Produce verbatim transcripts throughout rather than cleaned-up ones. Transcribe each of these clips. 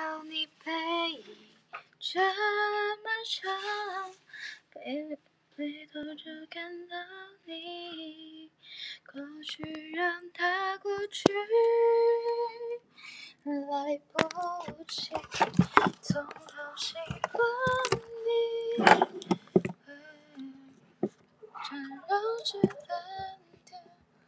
到你背影这么长，背回头就看到你，过去让它过去，来不及从头喜欢你，缠绕着蓝天。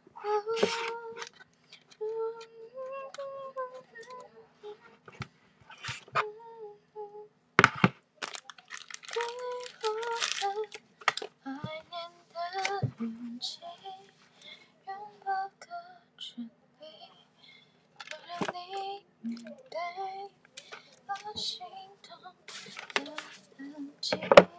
给我怀念的勇气，拥抱的权利，不让你面对我心痛的痕迹。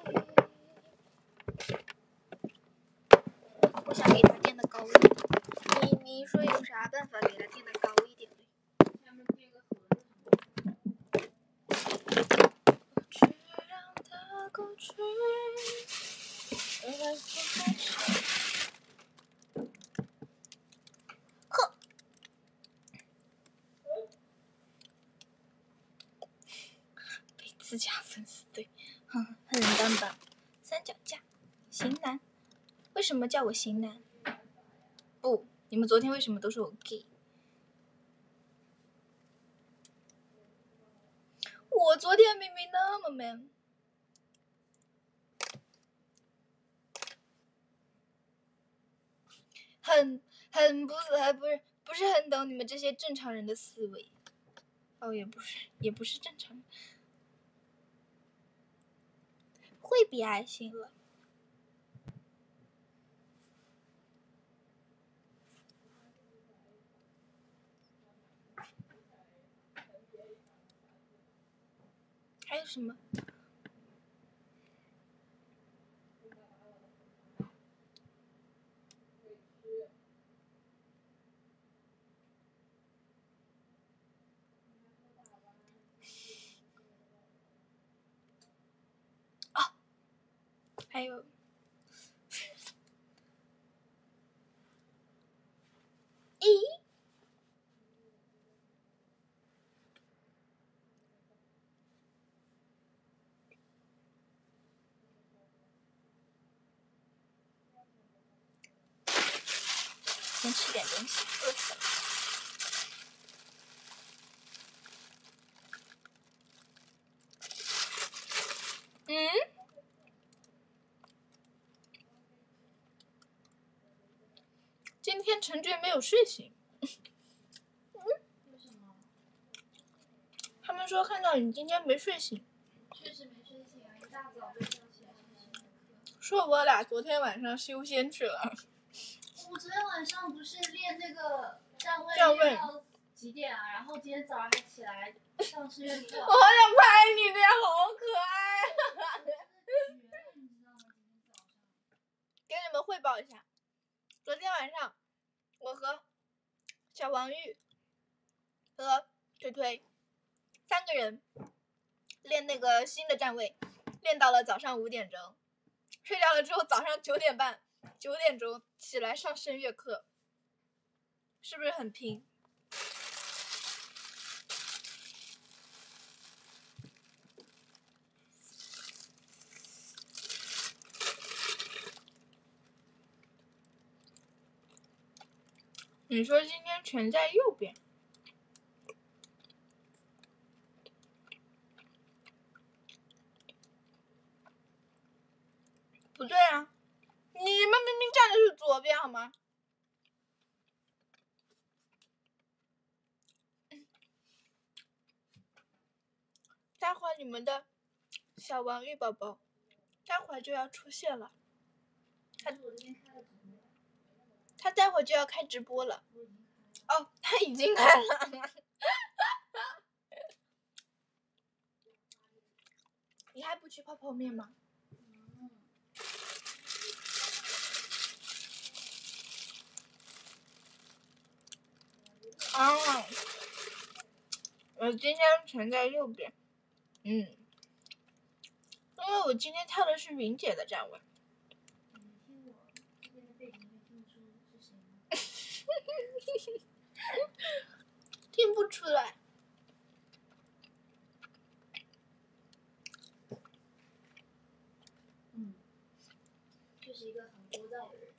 我想给它垫得高一点，你你说有啥办法给它垫得高一点嘞？下面垫个盒子。过去让它过去，来不及。呵，被自家粉丝怼，哼，很单吧？三脚架，型男，为什么叫我型男？不，你们昨天为什么都说我 gay？ 我昨天明明那么 man。很很不还不是不是很懂你们这些正常人的思维。哦，也不是也不是正常人，会比爱心了。还有什么？哦，还有。咦？先吃点东西，饿死了。嗯？今天陈俊没有睡醒。嗯？为什么？他们说看到你今天没睡醒。确实没睡醒啊，一大早被叫起来上新闻课。说我俩昨天晚上修仙去了。我昨天晚上不是练那个站位练到几点啊？然后今天早上还起来上志愿课。我好想拍你，这样好可爱。给你们汇报一下，昨天晚上我和小王玉和推推三个人练那个新的站位，练到了早上五点钟，睡觉了之后早上九点半九点钟起来上声乐课，是不是很拼？你说今天全在右边。不对啊，你们明明站的是左边好吗？待会儿你们的小王玉宝宝待会儿就要出现了，他他待会儿就要开直播了。哦，他已经开了。你还不去泡泡面吗？啊，我今天全在右边。嗯，因为我今天跳的是云姐的站位。听不出来。 就是一个很聒噪的人。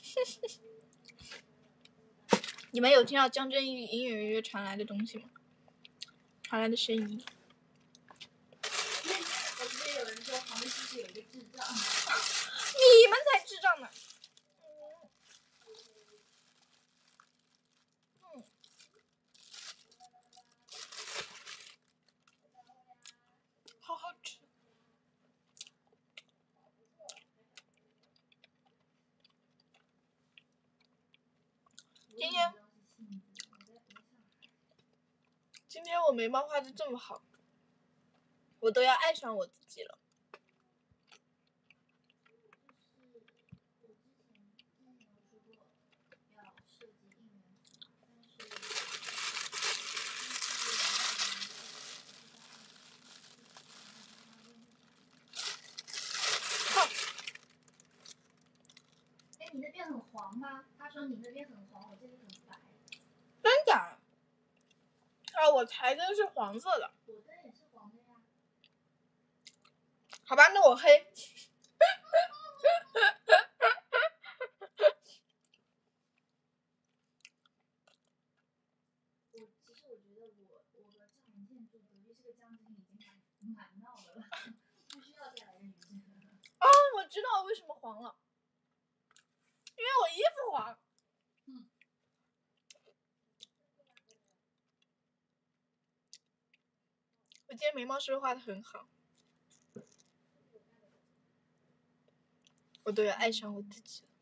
你们有听到江振宇隐隐约约传来的东西吗？传来的声音。我记得有人说旁边是不是有一个智障？你们才智障呢！嗯。好好吃。今天，今天我眉毛画的这么好，我都要爱上我自己了。哎，你那边很黄吗？他说你那边很黄，我这里很白。真假？啊，我台灯是黄色的。我灯也是黄的呀。好吧，那我黑。我其实我觉得我我和赵文健住隔壁这个江景已经蛮蛮闹的了，不需要再来个女生。啊，我知道为什么黄了，因为我衣服黄。嗯。我今天眉毛是不是画的很好？我都要爱上我自己了。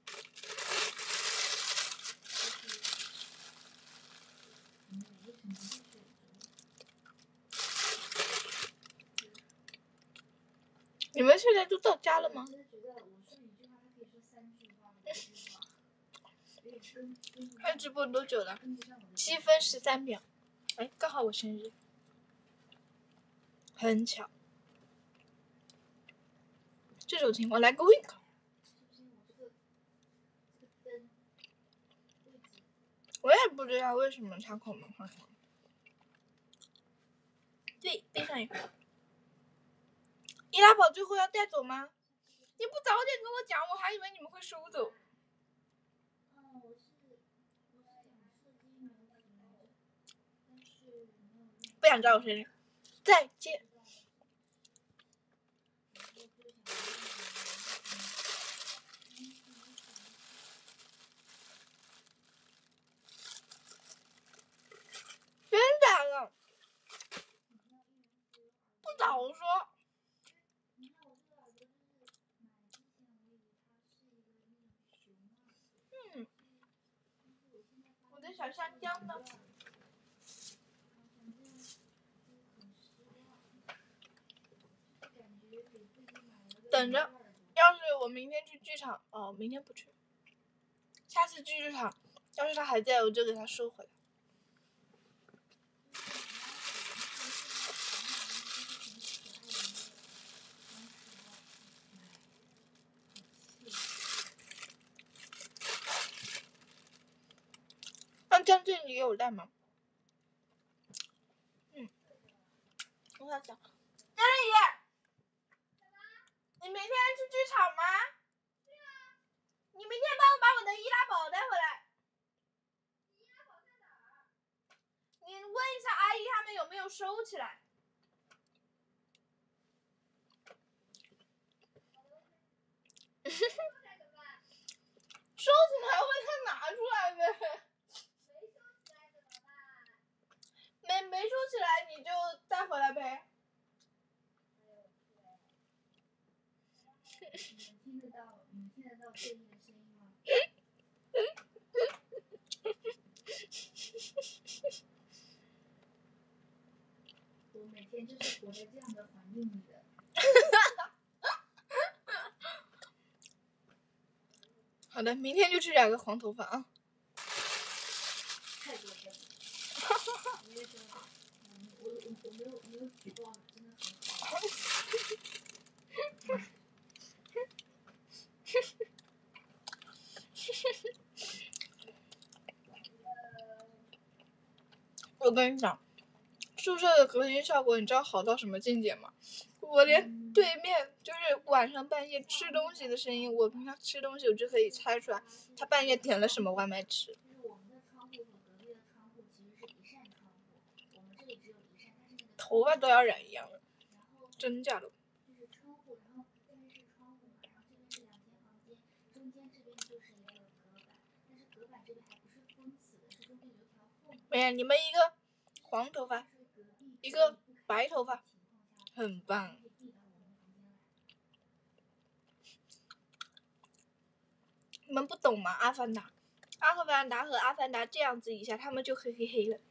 你们现在都到家了吗？看直播多久了？七分十三秒。哎，刚好我生日，很巧。这种情况来个 wink。我也不知道为什么他口门上。对，背上一个。易拉宝最后要带走吗？你不早点跟我讲，我还以为你们会收走。不想知道我生日。再见。真假的？不早说。嗯。我的小香蕉呢？等着，要是我明天去剧场，哦，明天不去，下次去剧场，要是他还在，我就给他收回来。那江振宇有带吗？嗯，我想想，江振宇，你明天去剧场吗？对啊。你明天帮我把我的易拉宝带回来。易拉宝在哪儿？你问一下阿姨他们有没有收起来。收起来问他拿出来呗。没没收起来你就带回来呗。你听得到你听得到声音的声音吗？我每天就是活在这样的环境里的。好的，明天就去染个黄头发啊。太过分了。我也说，我我我没有我没有举报，真的很好。我跟你讲，宿舍的隔音效果，你知道好到什么境界吗？我连对面就是晚上半夜吃东西的声音，我平常吃东西我就可以猜出来，他半夜点了什么外卖吃。头发都要染一样的，真假的？哎呀，你们一个黄头发，一个白头发，很棒。你们不懂吗？阿凡达，阿凡达和阿凡达这样子一下，他们就黑黑黑了。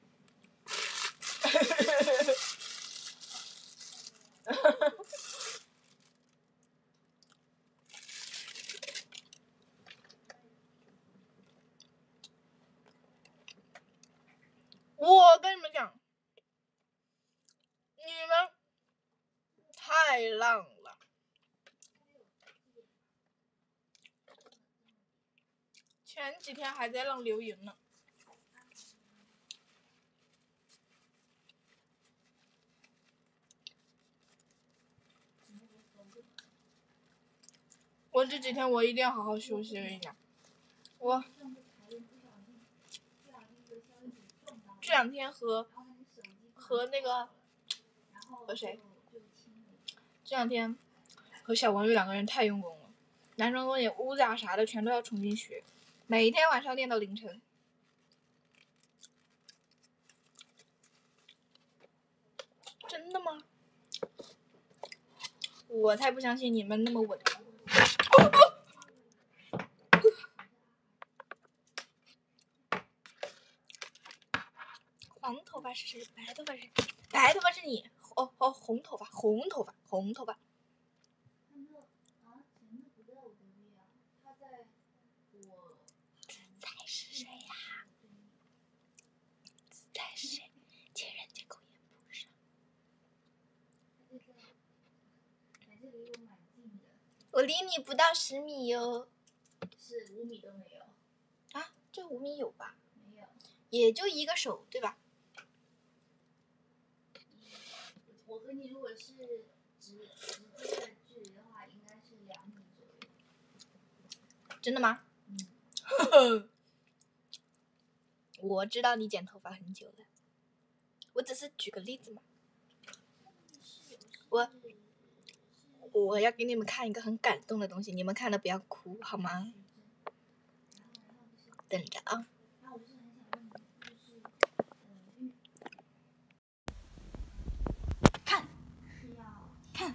我跟你们讲，你们太浪了。前几天还在浪留言呢。我这几天我一定要好好休息，我跟你讲，我这两天和和那个和谁？这两天和小王玉两个人太用功了，男生作业、乌甲啥的全都要重新学，每天晚上练到凌晨。真的吗？我才不相信你们那么稳。黄头发是谁？白头发是谁？白头发是你。哦哦，红头发，红头发，红头发。自在是谁呀？自在是谁？前人家口言不上。我离你不到十米哟。 是五米都没有。 啊，这五米有吧？ 没有。 也就一个手，对吧？ 我和你如果是直直接的距离的话，应该是两米左右。 真的吗？ 嗯。 我知道你剪头发很久了，我只是举个例子嘛。我我要给你们看一个很感动的东西，你们看了不要哭好吗？等着啊。看，看，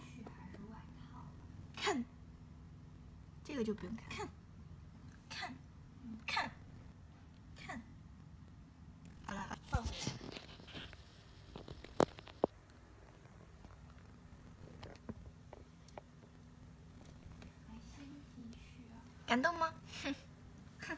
看，这个就不用看。看，看，看，看。好了，放回来。感动吗？哼，哼。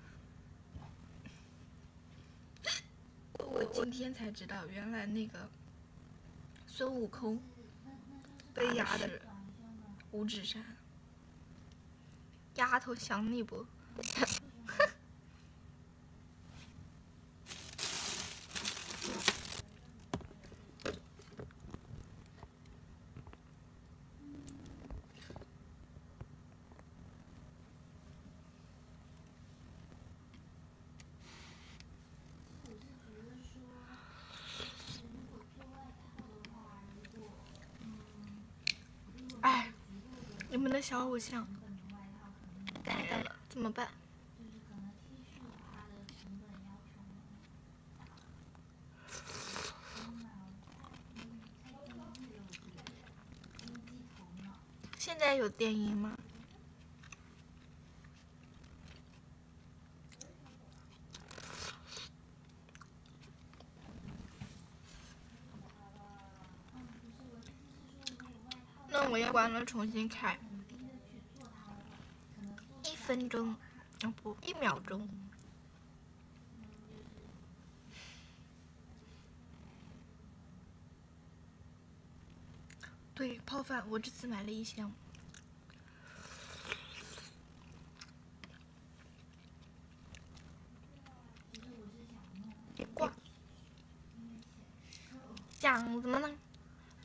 我今天才知道，原来那个孙悟空被压的人五指山，丫头想你不？哎，你们的小偶像呆呆了，怎么办？现在有电音吗？那我要关了，重新开。一分钟，啊不，一秒钟。对，泡饭，我这次买了一箱。别挂。奖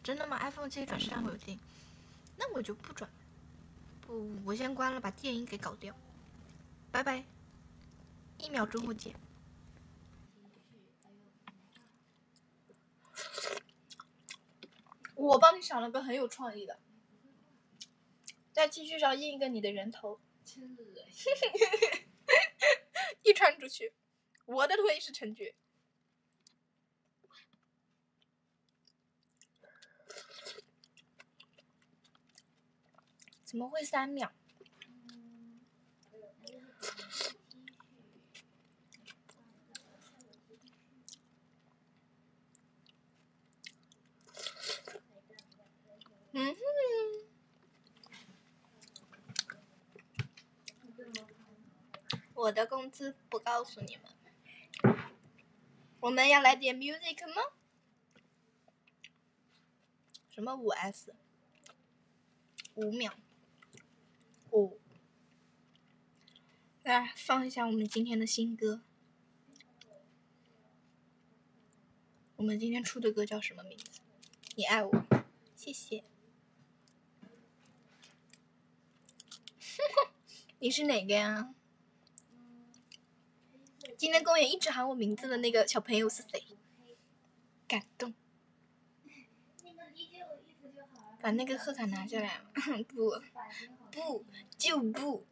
真的吗 ？iPhone 七转山会有电影，那我就不转。不，我先关了，把电音给搞掉。拜拜，一秒钟后见。我帮你想了个很有创意的，在 T 恤上印一个你的人头， 真恶心。 一传出去，我的腿是成绝。怎么会三秒？嗯哼，我的工资不告诉你们。我们要来点 music 吗？什么五 S？ 五秒。五。来放一下我们今天的新歌。我们今天出的歌叫什么名字？你爱我，谢谢。你是哪个呀？今天公园一直喊我名字的那个小朋友是谁？感动。把那个贺卡拿下来。不，不，就不。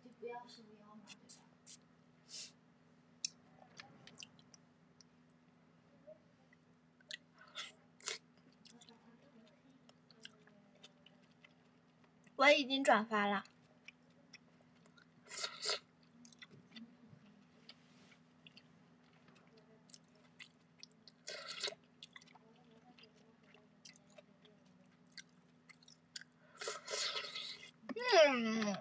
我已经转发了。嗯。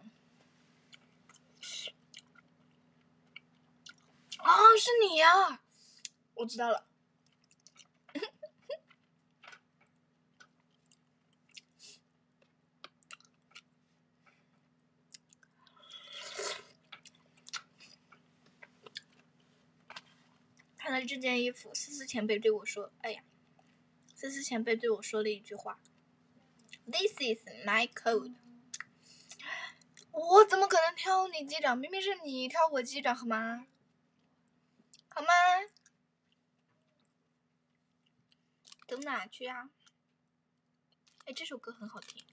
哦，是你呀！我知道了。看了这件衣服，思思前辈对我说：“哎呀，思思前辈对我说了一句话 ，This is my code。”我怎么可能挑你机长？明明是你挑我机长，好吗？好吗？走哪去啊？哎，这首歌很好听。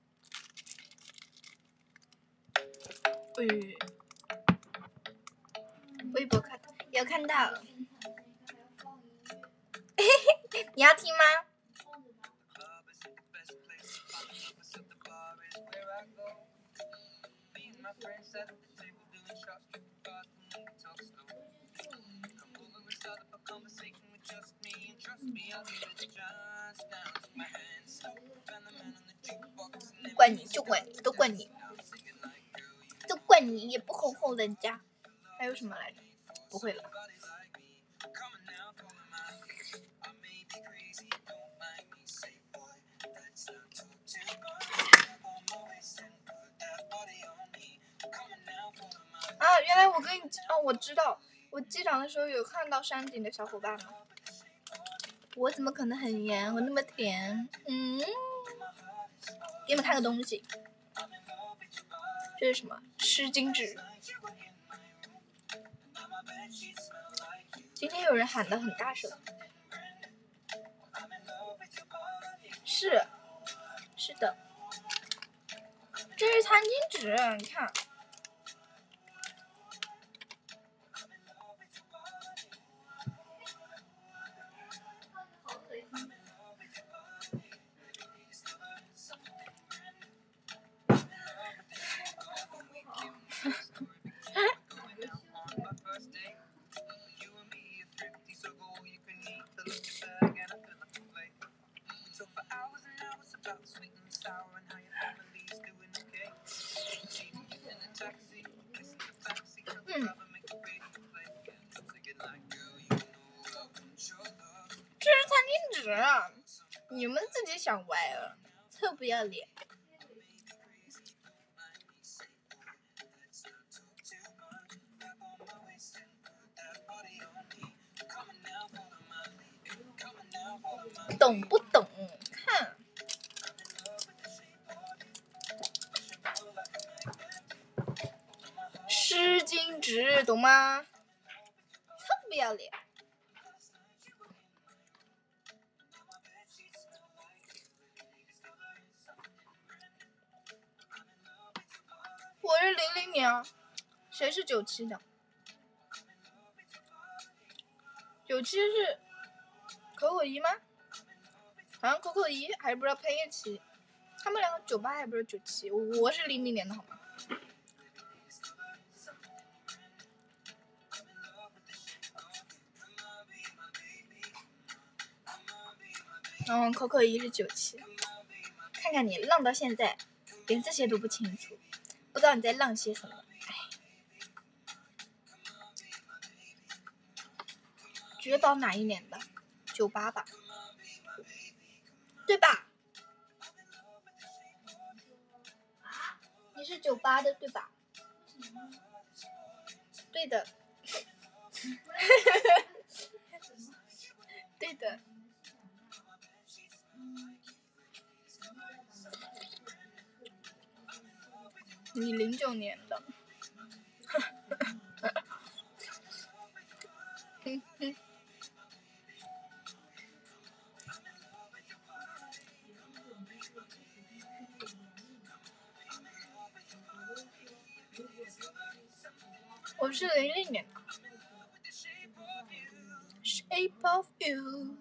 哎，微博看有看到。你要听吗？怪你就怪你，都怪你，都怪你，也不哄哄人家。还有什么来着？不会了。啊，原来我跟你哦，我知道，我机长的时候有看到山顶的小伙伴们。我怎么可能很盐？我那么甜。嗯，给你们看个东西，这是什么？湿巾纸。今天有人喊得很大声。是，是的，这是餐巾纸，你看。嗯，这是餐巾纸，你们自己想歪了，臭不要脸。懂不懂？看， 值，懂吗？臭不要脸！我是零零年，谁是九七的？九七是可可怡吗？好像可可怡还是不知道潘粤琪，他们两个九八还不是九七，我是零零年的好吗？嗯，可可怡是九七，看看你浪到现在，连这些都不清楚，不知道你在浪些什么。哎，觉岛哪一年的？九八吧，对吧？你是九八的对吧？对的。对的。你零九年的。嗯嗯。我是零零年的。Shape of you。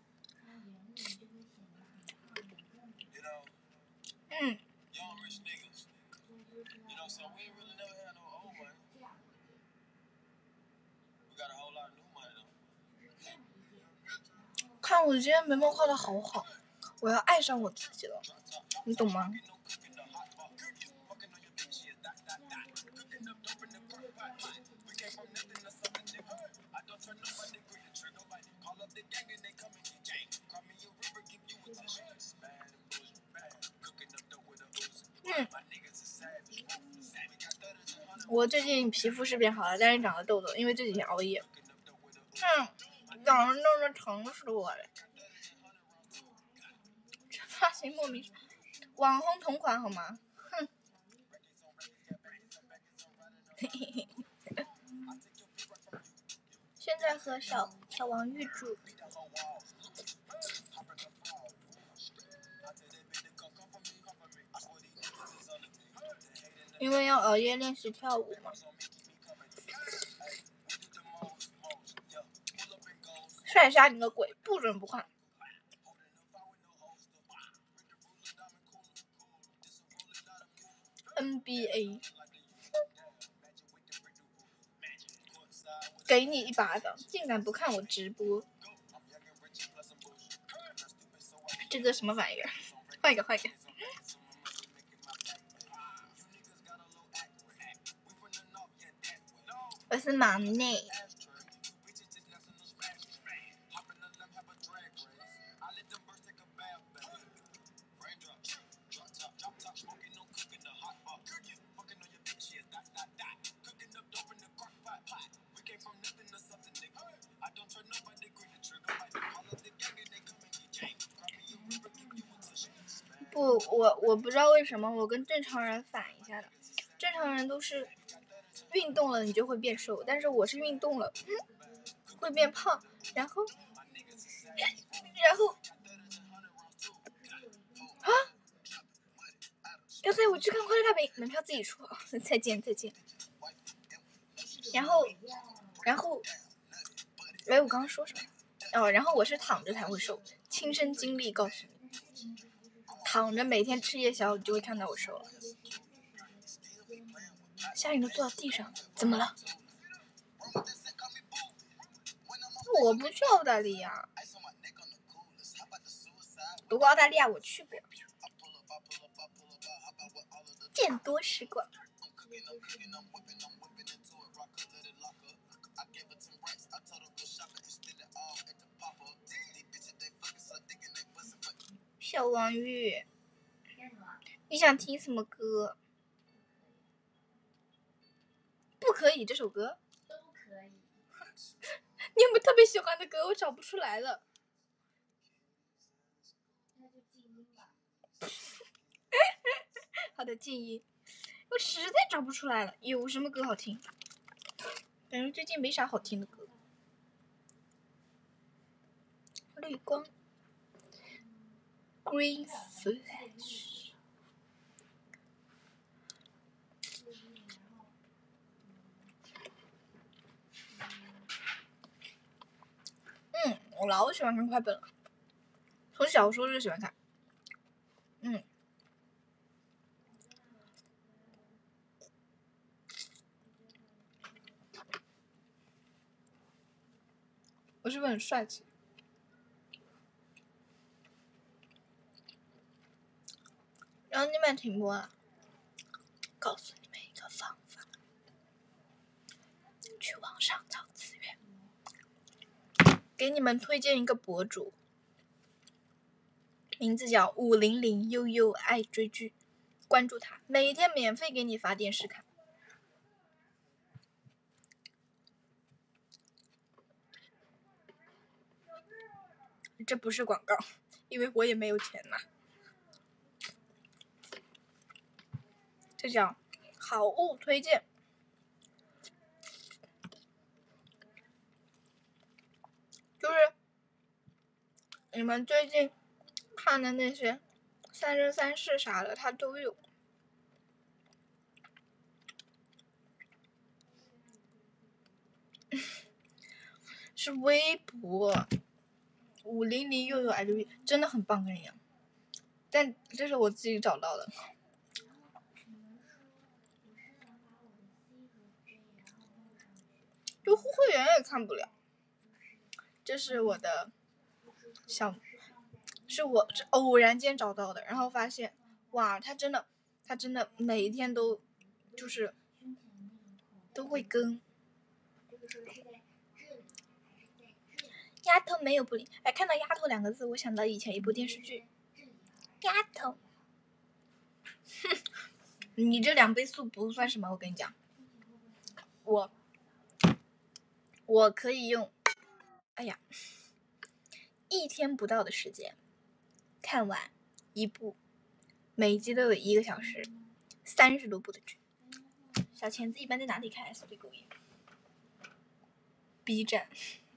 嗯。看我今天眉毛画的好好，我要爱上我自己了，你懂吗？嗯，我最近皮肤是变好了，但是长了痘痘，因为这几天熬夜。嗯，长得那么疼死我了。这发型莫名，网红同款好吗？哼。嘿嘿嘿。现在和小小王玉住。因为要熬夜练习跳舞嘛。帅杀你个鬼，不准不看。N B A。给你一巴掌，竟敢不看我直播！这个什么玩意儿？换一个，换一个。我是忙内。不，我我不知道为什么我跟正常人反一下的，正常人都是运动了你就会变瘦，但是我是运动了、嗯、会变胖，然后然后啊，要带我去看快乐大本营，门票自己出，再见再见。然后然后哎，我刚刚说什么？哦，然后我是躺着才会瘦，亲身经历告诉你，躺着每天吃夜宵，你就会看到我瘦了。夏雨都坐到地上，怎么了？我不去澳大利亚，不过澳大利亚我去过，见多识广。小王玉，你想听什么歌？不可以这首歌？ 都可以。 你有没有特别喜欢的歌？我找不出来了。 那就静音吧。 好的，静音。我实在找不出来了，有什么歌好听？ 感觉最近没啥好听的歌。绿光 ，Green Flash。嗯，我老喜欢看快本了，从小时候就喜欢看。嗯。我是不是很帅气？然后你们听播啊，告诉你们一个方法，去网上找资源。给你们推荐一个博主，名字叫五零零悠悠爱追剧，关注他，每天免费给你发电视看。这不是广告，因为我也没有钱呐。这叫好物推荐。就是你们最近看的那些《三生三世》啥的，它都有。是微博五零零又有 L V， 真的很棒的人呀。但这是我自己找到的。就会员也看不了。这是我的小，是我偶然间找到的，然后发现，哇，他真的，他真的每一天都，就是都会更。丫头没有不灵，哎，看到丫头两个字，我想到以前一部电视剧。丫头，哼，你这两倍速不算什么，我跟你讲，我我可以用，哎呀，一天不到的时间看完一部，每一集都有一个小时，三十多部的剧。小钳子一般在哪里看 S B 狗眼 ？B 站。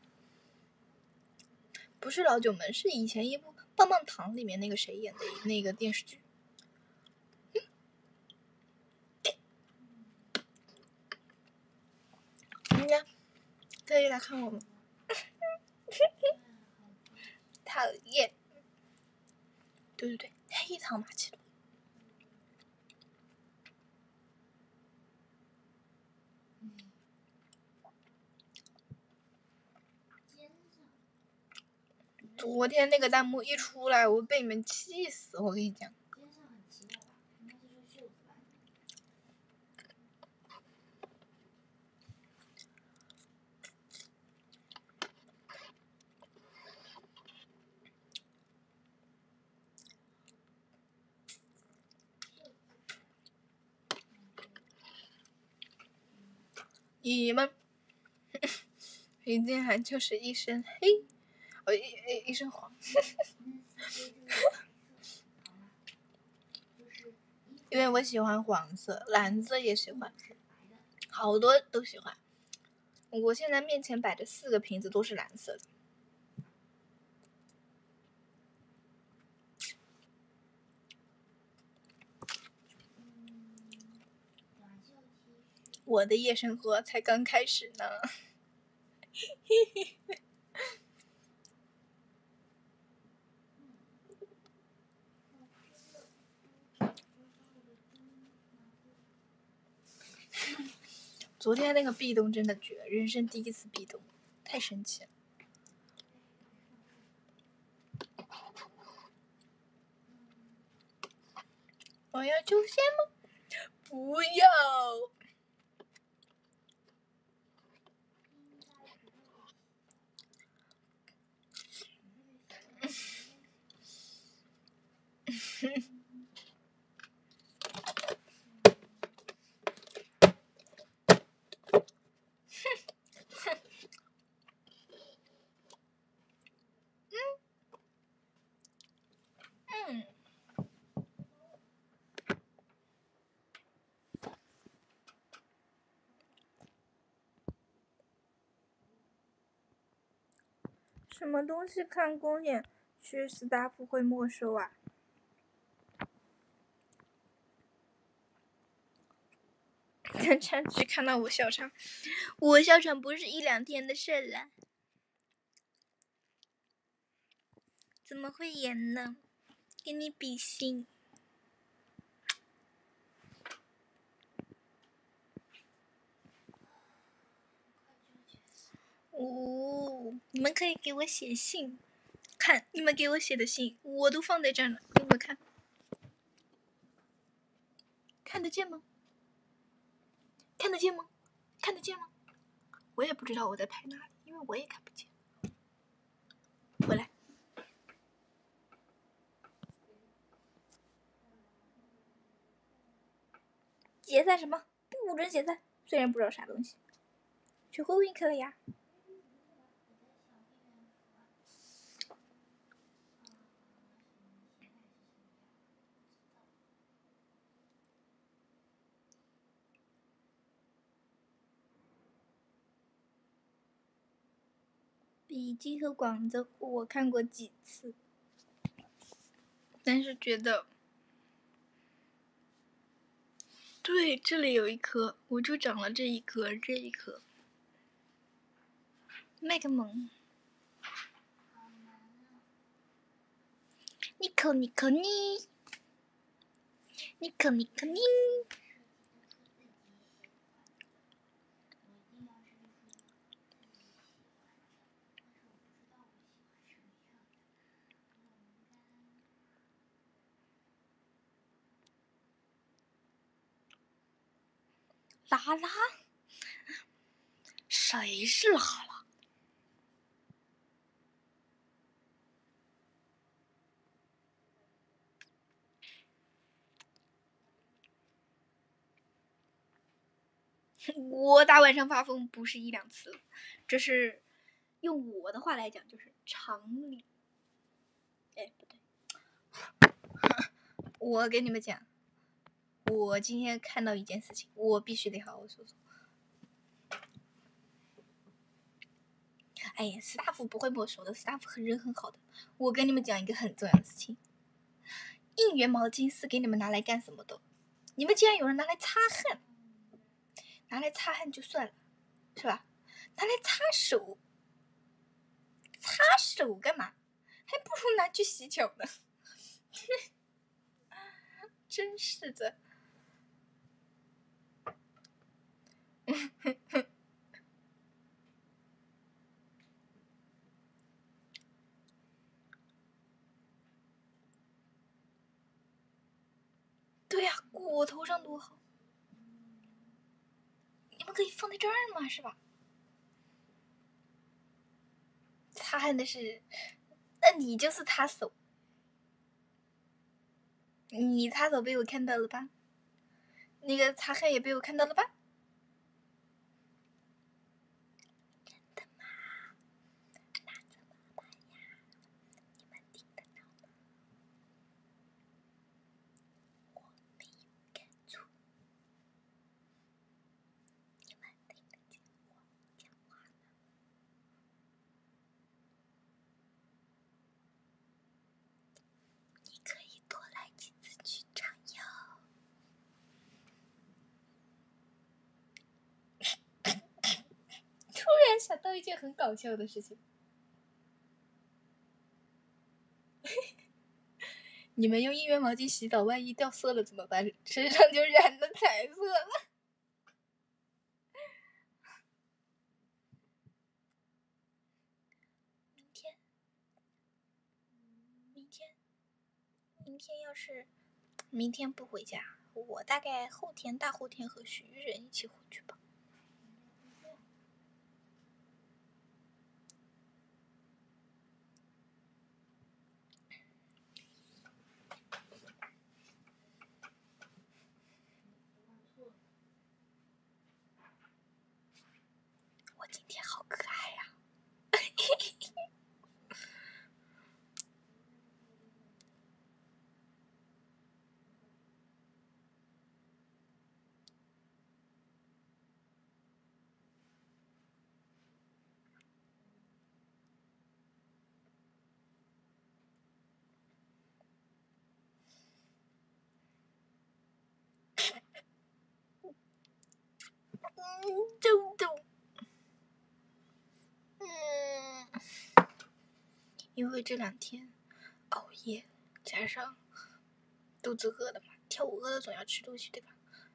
不是老九门，是以前一部棒棒糖里面那个谁演的那个电视剧。人家可以来看我们。讨厌。对对对，黑糖玛奇朵。昨天那个弹幕一出来，我被你们气死！我跟你讲。你们一进来就是一身黑，哦，一一一身黄。因为我喜欢黄色，蓝色也喜欢，好多都喜欢。我现在面前摆着四个瓶子都是蓝色的。我的夜生活才刚开始呢。昨天那个壁咚真的绝，人生第一次壁咚，太神奇了。我要出现吗？不要。嗯。 什么东西看公演去 staff 会没收啊？在餐局看到我笑场，我笑场不是一两天的事了，怎么会演呢？给你比心。哦，你们可以给我写信，看你们给我写的信，我都放在这儿呢，给你们看，看得见吗？看得见吗？看得见吗？我也不知道我在拍哪里，因为我也看不见。回来。解散什么？不准解散！虽然不知道啥东西，去后运可了呀。笔记和广泽户我看过几次，但是觉得，对，这里有一颗，我就长了这一颗，这一颗。麦克蒙，尼可尼可尼，尼可尼可尼。拉拉，谁是拉拉？我大晚上发疯不是一两次，这是用我的话来讲就是常理。哎，不对，我跟你们讲，我今天看到一件事情，我必须得好好说说。哎呀 ，staff 不会没收的 ，staff 很人很好的。我跟你们讲一个很重要的事情，应援毛巾是给你们拿来干什么的？你们竟然有人拿来擦汗，拿来擦汗就算了，是吧？拿来擦手，擦手干嘛？还不如拿去洗脚呢。真是的。对呀、啊，我头上多好。你们可以放在这儿嘛，是吧？擦汗的是，那你就是擦手，你擦手被我看到了吧？那个擦汗也被我看到了吧？真的吗？那怎么办呀？你们听得到吗？我没有看错。你们听得见我讲话吗？你可以多来几次去长腰。突然想到一件很搞笑的事情。你们用应援毛巾洗澡，万一掉色了怎么办？身上就染了彩色了。明天，明天，明天要是明天不回家，我大概后天、大后天和徐玉人一起回去吧。我今天好可爱呀、啊！ 为这两天熬夜加上肚子饿了嘛，跳舞饿了总要吃东西，对吧？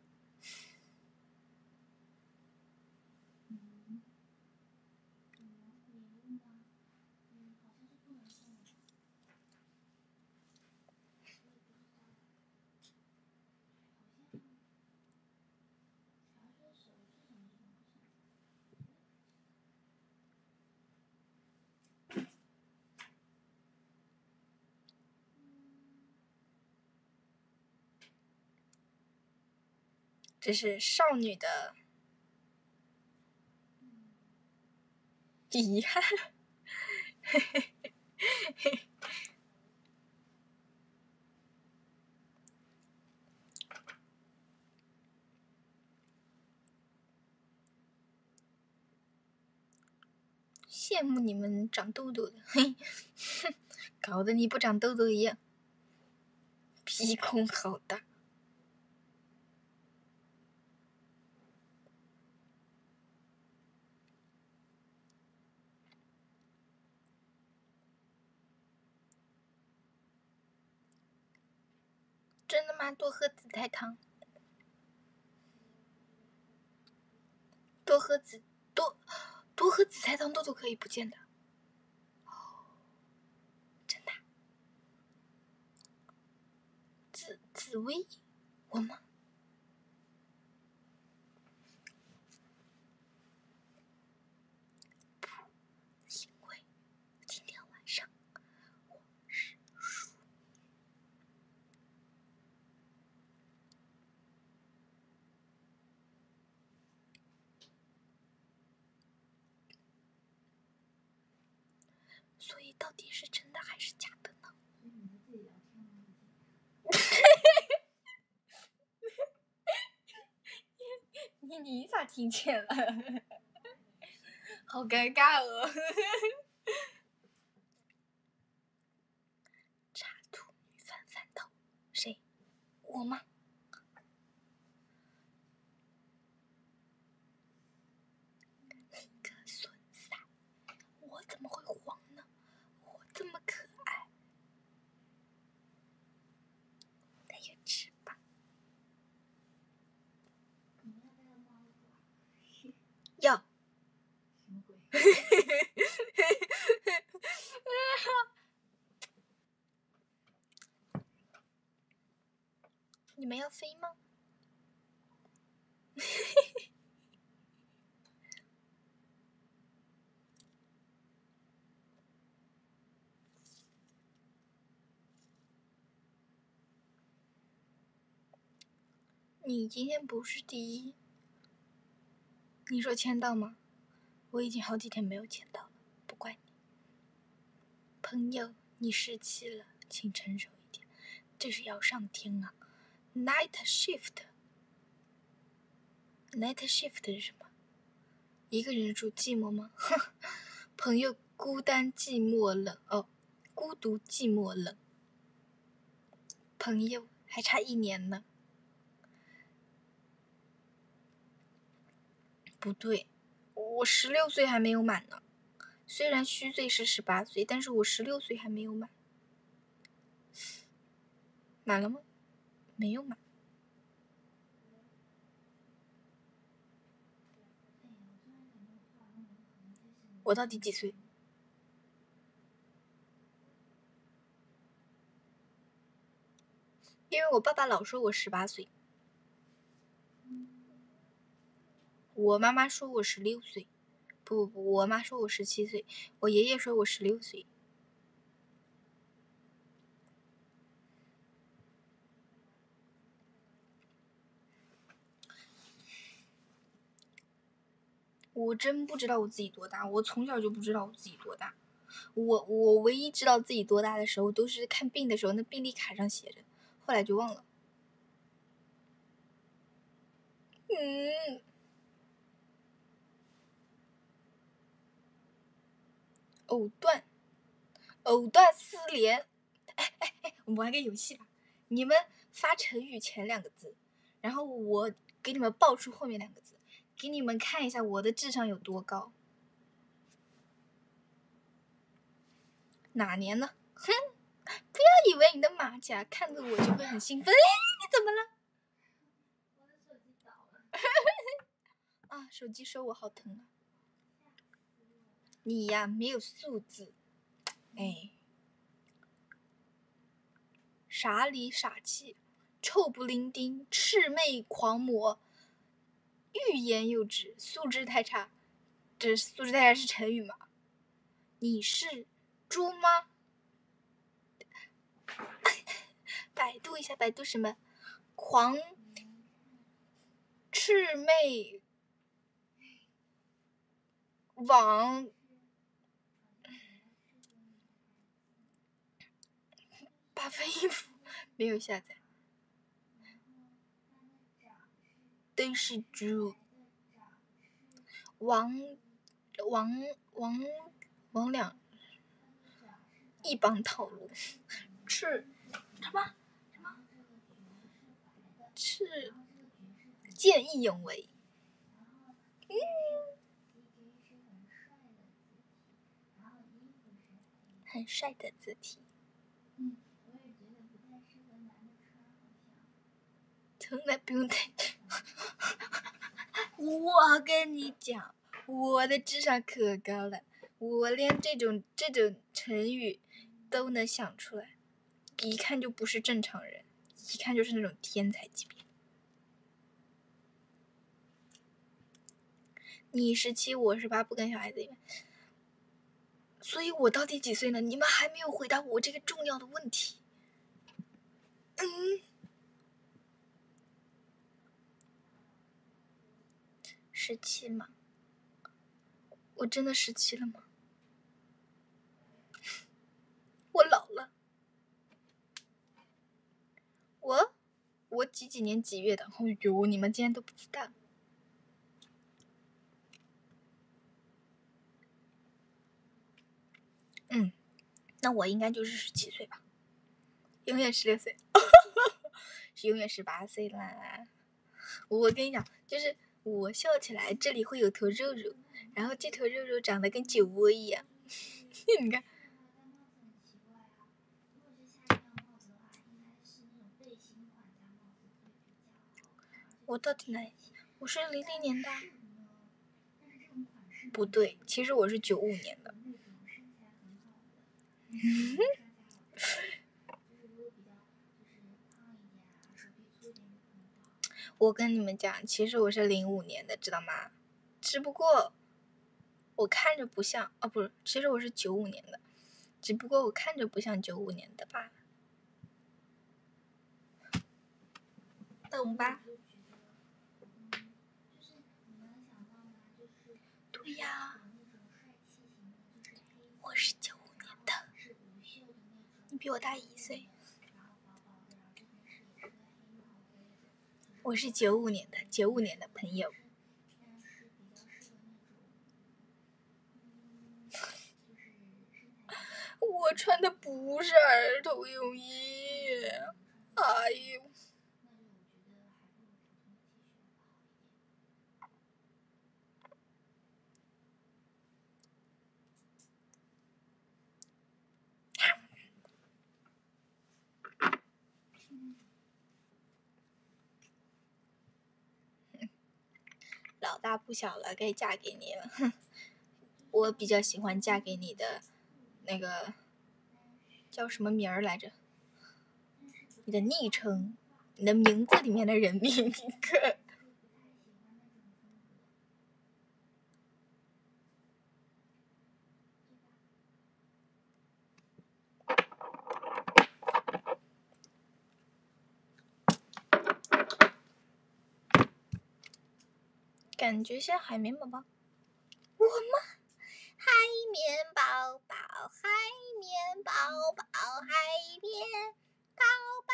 这是少女的遗憾。羡慕你们长痘痘的，嘿，搞得你不长痘痘一样。鼻孔好大。真的吗？多喝紫菜汤。多喝紫多多喝紫菜汤，痘痘可以不见的。真的？紫紫薇，我吗？不，因为今天晚上我是鼠。所以到底是真的还是假的呢？你你咋听见了？好尴尬哦。插图女犯烦恼，谁？我吗？你个损仔，我怎么会黄呢？我这么可爱，带有翅膀。要。 什么鬼？ 你们要飞吗？你今天不是第一，你说签到吗？我已经好几天没有签到了，不怪你。朋友，你失气了，请成熟一点，这是要上天啊 ！Night shift。Night shift 是什么？一个人住寂寞吗？朋友孤单寂寞冷哦，孤独寂寞冷。朋友还差一年呢。不对，我十六岁还没有满呢。虽然虚岁是十八岁，但是我十六岁还没有满。满了吗？没有满。我到底几岁？因为我爸爸老说我十八岁，我妈妈说我十六岁，不不不，我妈说我十七岁，我爷爷说我十六岁。我真不知道我自己多大，我从小就不知道我自己多大。我我唯一知道自己多大的时候，都是看病的时候，那病历卡上写着，后来就忘了。嗯。藕断，藕断丝连。哎哎哎，我们玩个游戏吧，你们发成语前两个字，然后我给你们报出后面两个字，给你们看一下我的智商有多高。 哪年呢？哼，不要以为你的马甲看着我就会很兴奋。哎，你怎么了？ 我的手机倒了。 啊，手机手我好疼啊！你呀，没有素质。哎，傻里傻气，臭不伶仃，魑魅狂魔，欲言又止，素质太差。这素质太差是成语吗？你是猪吗？百度一下，百度什么？狂魑魅网八分音符没有下载，都是猪。王王王王两一帮套路，是什么什么？是见义勇为。嗯，很帅的字体。 嗯，我也觉得不太适合男的穿，好像。 从来不用太。我跟你讲，我的智商可高了，我连这种这种成语都能想出来，一看就不是正常人，一看就是那种天才级别。你十七，我十八，不跟小孩子一样。所以我到底几岁呢？你们还没有回答我这个重要的问题。嗯，十七吗？我真的十七了吗？我老了。我我几几年几月的？哎呦，你们竟然都不知道。嗯，那我应该就是十七岁吧，永远十六岁，是永远十八岁啦。我跟你讲，就是我笑起来这里会有头肉肉，然后这头肉肉长得跟酒窝一样。你看。我到底哪？我是零零年的。不对，其实我是九五年的。嗯。我跟你们讲，其实我是零五年的，知道吗？只不过我看着不像，哦，不是，其实我是九五年的，只不过我看着不像九五年的吧？懂吧？对呀，我是九五年的，你比我大一岁。我是九五年的，九五年的朋友。我穿的不是儿童泳衣，哎呦！老大不小了，该嫁给你了。哼，我比较喜欢嫁给你的那个叫什么名儿来着？你的昵称，你的名字里面的人名一个。感觉像海绵宝宝。我吗？海绵宝宝，海绵宝宝，海绵宝宝。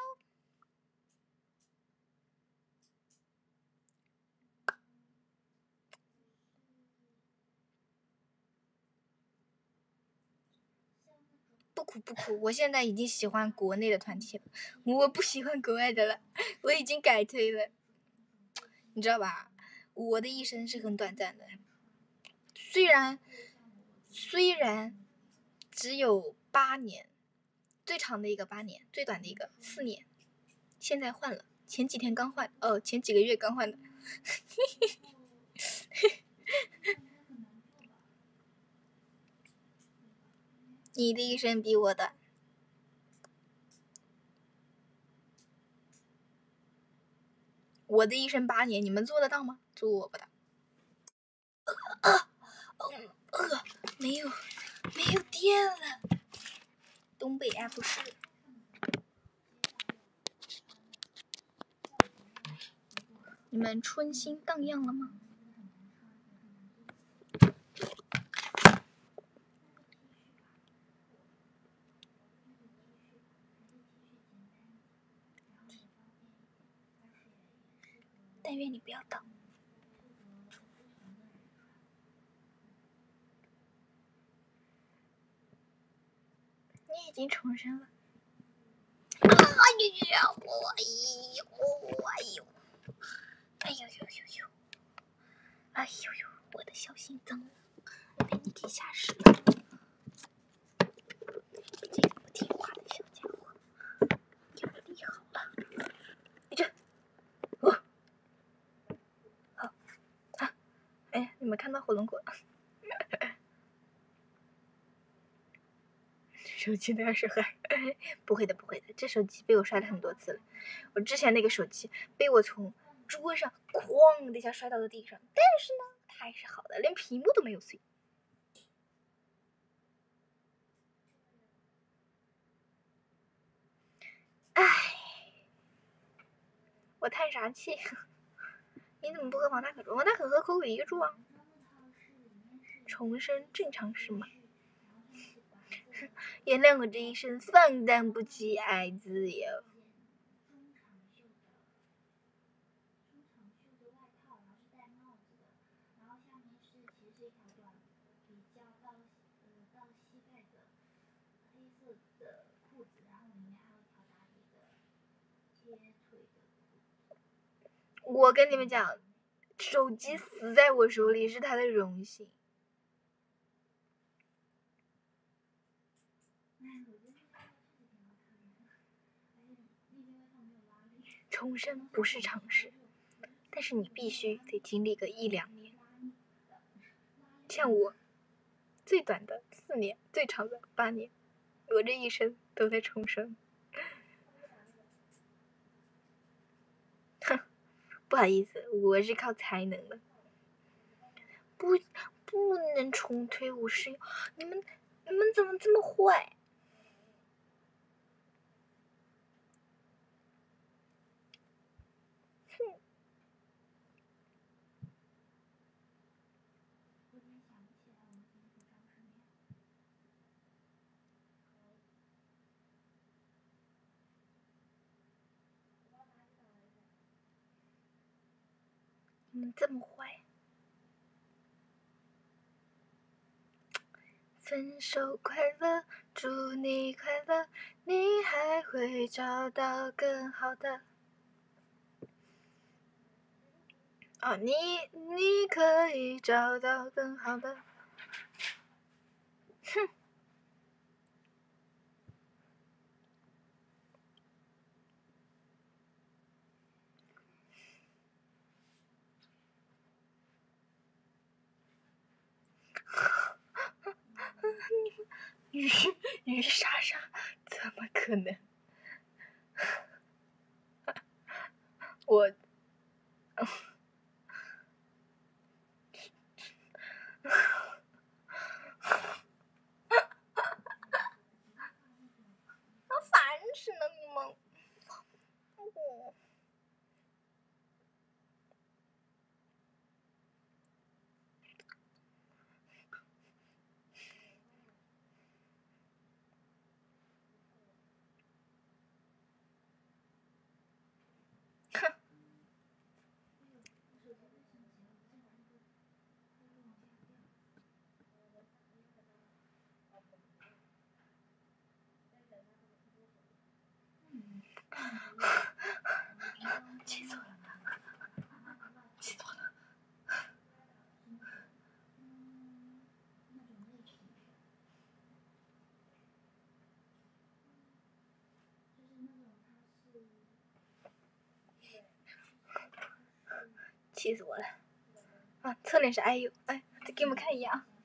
不哭不哭，我现在已经喜欢国内的团体了，我不喜欢国外的了，我已经改推了，你知道吧？我的一生是很短暂的，虽然虽然只有八年，最长的一个八年，最短的一个四年，现在换了，前几天刚换，哦，前几个月刚换的。你的一生比我短。我的一生八年，你们做得到吗？做不到。呃呃呃，没有，没有电了。东北 F 市。你们春心荡漾了吗？但愿你不要倒。你已经重生了。哎呀呀！哎呦！哎呦！哎呦呦呦呦！哎呦呦！我的小心脏被你给吓死了。这个不听话的小家伙，压力好了。你这，哦，好啊！哎呀，你们看到火龙果？手机都要摔坏？不会的，不会的，这手机被我摔了很多次了。我之前那个手机被我从桌上哐的一下摔到了地上，但是呢，它还是好的，连屏幕都没有碎。唉，我叹啥气？你怎么不和王大可说？王大可和口尾一个柱啊。重生正常是吗？原谅我这一生放荡不羁，爱自由。我跟你们讲，手机死在我手里是他的荣幸。重生不是常事，但是你必须得经历个一两年。像我，最短的四年，最长的八年，我这一生都在重生。哼，不好意思，我是靠才能的。不，不能重推五十，你们，你们怎么这么坏？哼！你们这么坏？分手快乐，祝你快乐，你还会找到更好的。哦，你你可以找到更好的。哼！鱼鱼莎莎，怎么可能？我，烦死了你们！哦哼！ 气死我了！啊，侧脸是 I U， 哎，再给你们看一眼啊！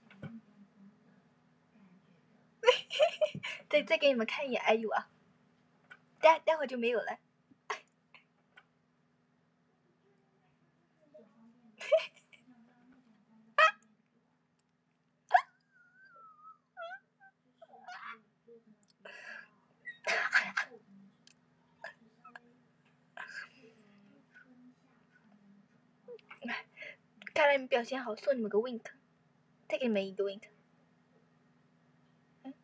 再再给你们看一眼 I U 啊！待待会儿就没有了。看来你们表现好，送你们个 wink， 再给你们一个 wink。嗯，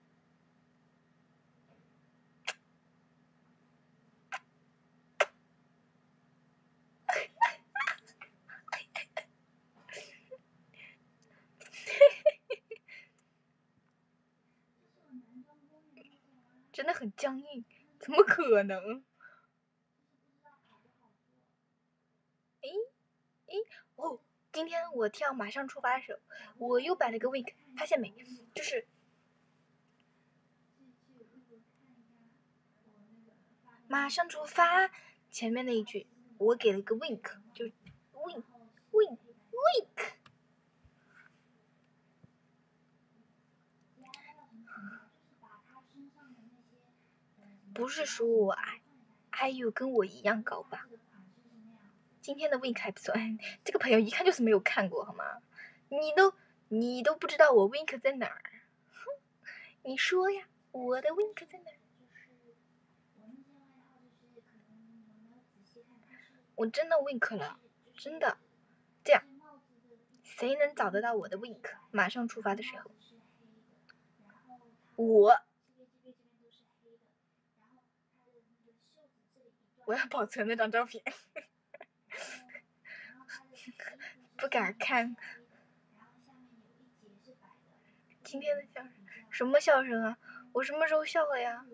真的很僵硬，怎么可能？诶诶哦，今天我跳马上出发的时候，我又摆了个 wink， 发现没？就是马上出发前面那一句，我给了个 wink， 就 wink wink wink。不是说我爱爱有跟我一样高吧？今天的 wink 还不错，这个朋友一看就是没有看过好吗？你都你都不知道我 wink 在哪儿？哼，你说呀，我的 wink 在哪儿？我真的 wink 了，真的。这样，谁能找得到我的 wink？ 马上出发的时候，我我要保存那张照片，不敢看。今天的笑声，什么笑声啊？我什么时候笑了呀？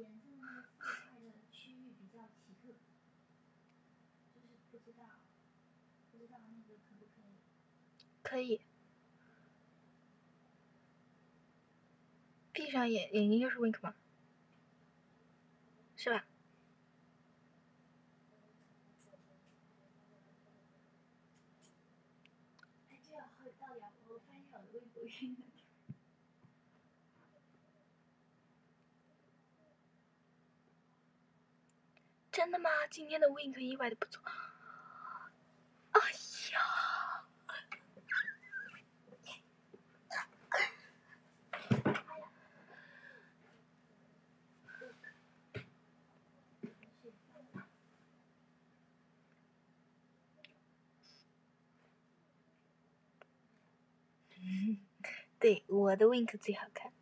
可以。闭上眼，眼睛就是 wink 吗？是吧？真的吗？今天的 wink 意外的不错。哎呀！对，我的 wink 最好看。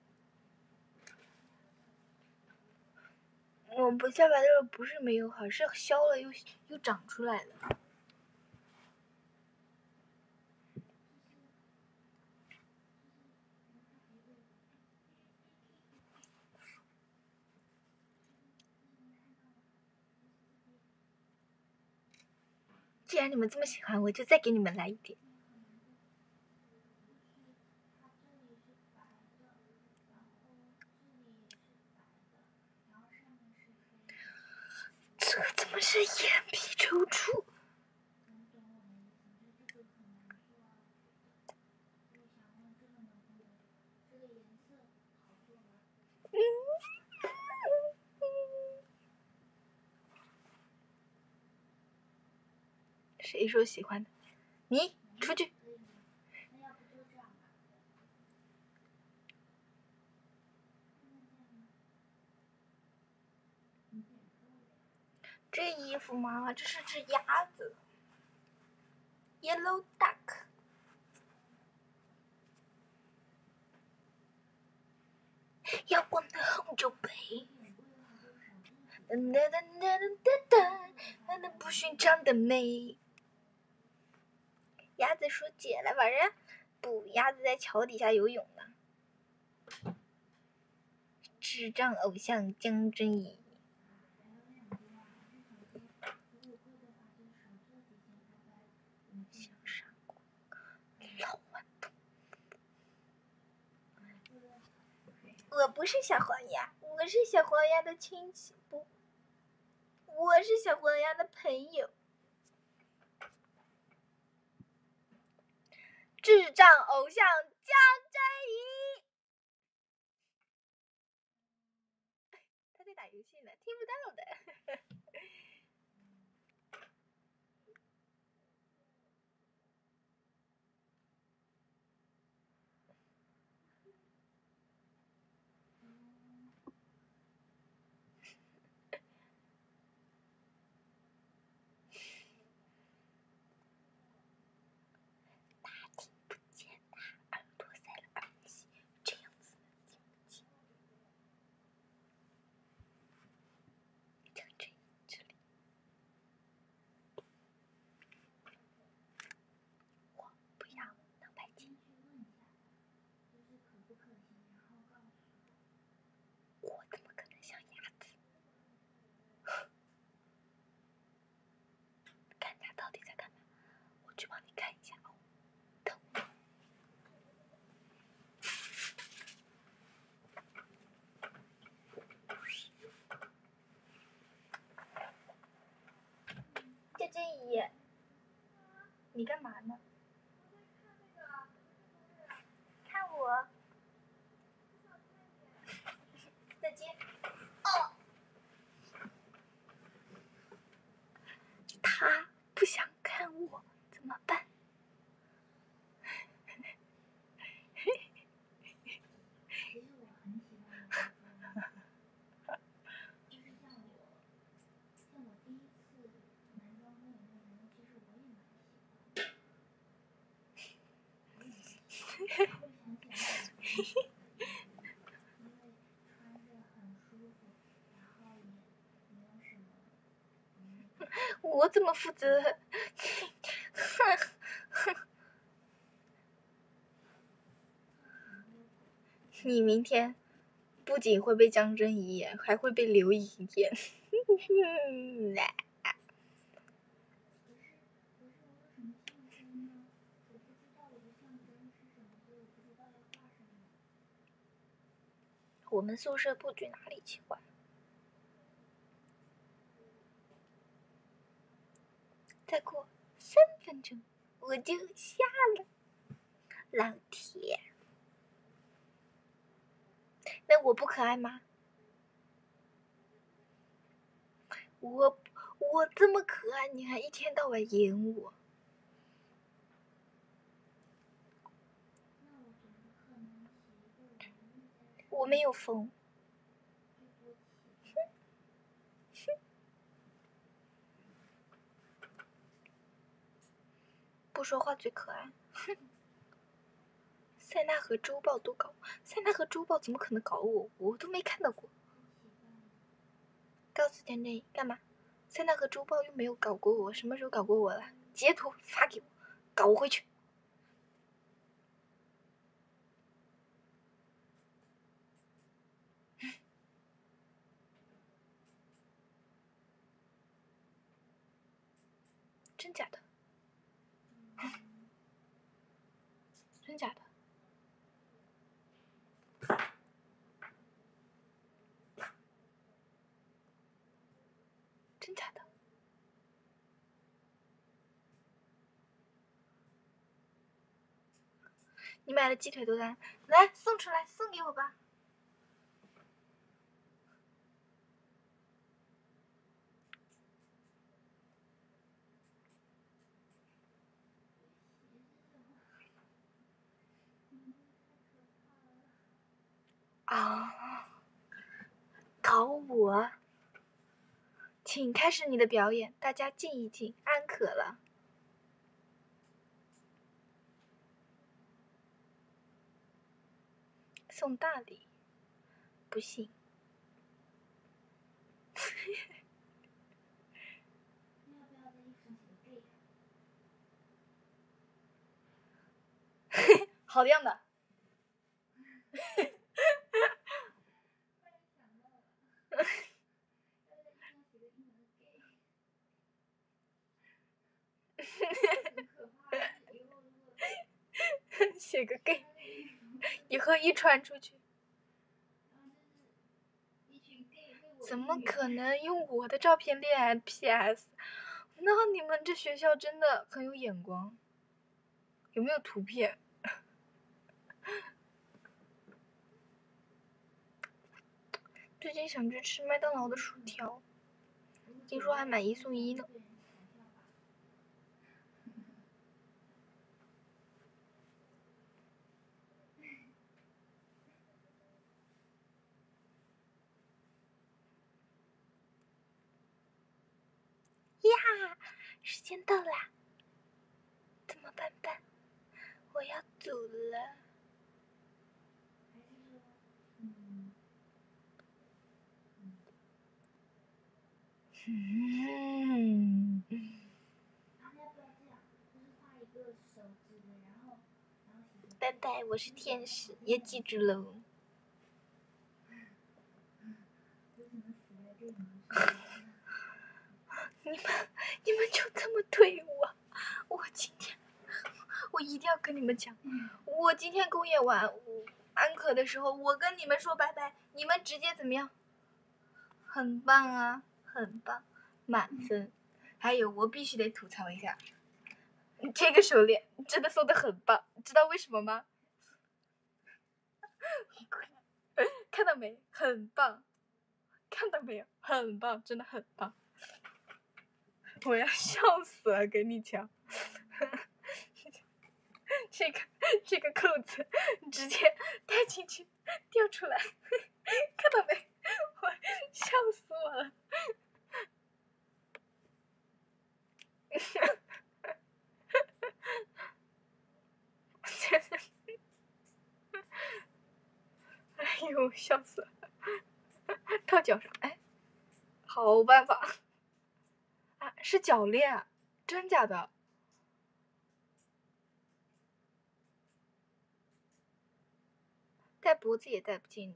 我不下巴的肉不是没有好，是消了又又长出来了。既然你们这么喜欢，我就再给你们来一点。这怎么是眼皮抽搐？嗯，谁说喜欢的？你出去。这衣服吗？这是只鸭子 ，yellow duck。阳光的红酒杯，哒哒哒哒哒哒哒，不寻常的美。鸭子说：“姐来玩啊！”不，鸭子在桥底下游泳呢。智障偶像江真怡。小傻瓜，老顽童。我不是小黄鸭，我是小黄鸭的亲戚，不，我是小黄鸭的朋友。 智障偶像江真怡。他在打游戏呢，听不到的。江真怡，你干嘛呢？看我。再见。哦。他不想看我，怎么办？我怎么负责？你明天不仅会被江真怡演，还会被刘颖演。我们宿舍布局哪里奇怪？再过三分钟我就下了，老铁。那我不可爱吗？我我这么可爱，你还一天到晚演我？我没有疯。不说话最可爱。哼。塞纳河周报都搞，塞纳河周报怎么可能搞我？我都没看到过。告诉江真怡干嘛？塞纳河周报又没有搞过我，什么时候搞过我了？截图发给我，搞我回去。真假的？真假的？真假的？你买了鸡腿多单，来送出来，送给我吧。啊！搞我！请开始你的表演，大家静一静，安可了。送大礼，不信。好样的！写个 gay， 以后一传出去，怎么可能用我的照片练 P S？ 那你们这学校真的很有眼光。 有没有图片？最近想去吃麦当劳的薯条，听说还买一送一呢。呀，时间到啦，怎么办办？我要走了。嗯。拜拜，我是天使，也记住喽。你们，你们就这么对我？我今天，我一定要跟你们讲，我今天公演完安可的时候，我跟你们说拜拜，你们直接怎么样？很棒啊，很棒，满分。还有，我必须得吐槽一下，这个手链真的送的很棒，知道为什么吗？看到没？很棒，看到没有？很棒，真的很棒。我要笑死了，跟你讲，这个这个扣子直接戴进去掉出来，看到没？我笑死我了。哎呦，笑死了！套脚上，哎，好办法啊！是脚链，真假的？戴脖子也戴不进。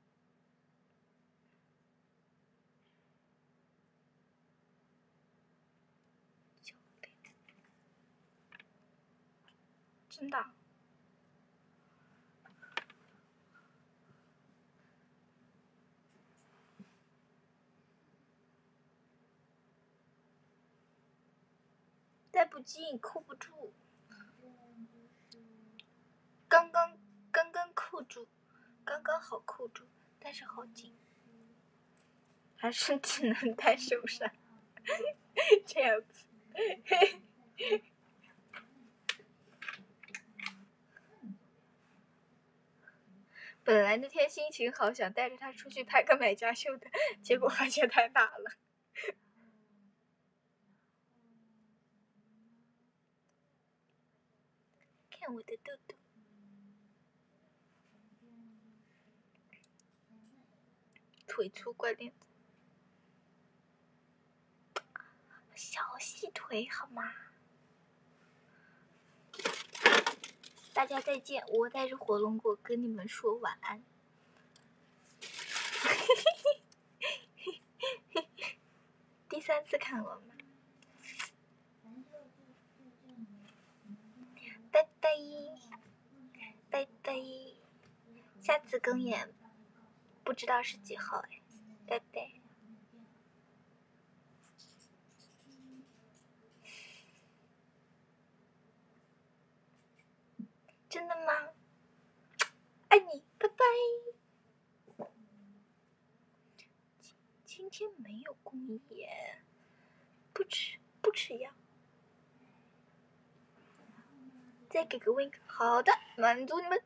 脚链，真的？戴不进，扣不住。刚刚刚刚扣住，刚刚好扣住，但是好紧，还是只能戴手上，这样子。本来那天心情好，想带着他出去拍个买家秀的，结果发现太大了。看我的痘痘，腿粗怪链子，小细腿好吗？大家再见，我带着火龙果跟你们说晚安。第三次看我吗？拜拜，拜拜，下次公演不知道是几号哎，拜拜。真的吗？爱你，拜拜。今天没有公演，不吃不吃药。再给个 wink， 好的，满足你们。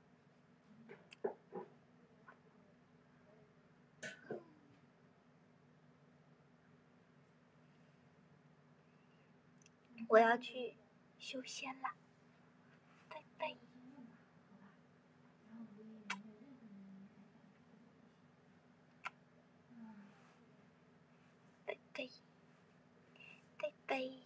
我要去修仙了，拜拜。拜拜，拜拜。